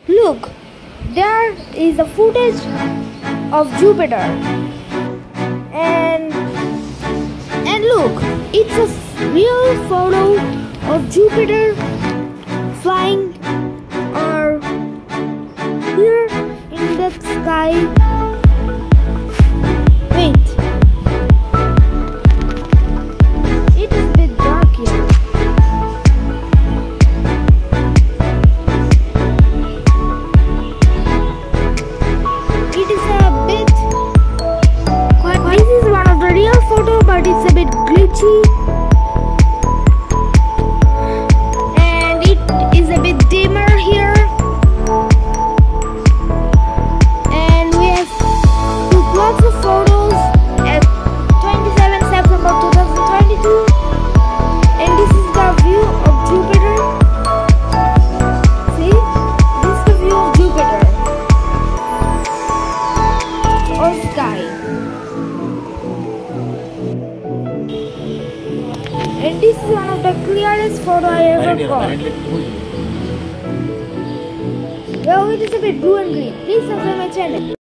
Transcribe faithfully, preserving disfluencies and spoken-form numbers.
Look, there is a footage of Jupiter. And and look, it's a real photo of Jupiter flying or here in the sky. Wait. It is a bit dark here. It is a bit quite, this is one of the real photo, but it's a bit glitchy. And it is a bit dimmer here. And we have took lots of photos at twenty-seventh September two thousand twenty-two. And this is the view of Jupiter. See? This is the view of Jupiter. Or sky. And this is one of the clearest photo I ever got. Well, it is a bit blue and green. Please subscribe my channel.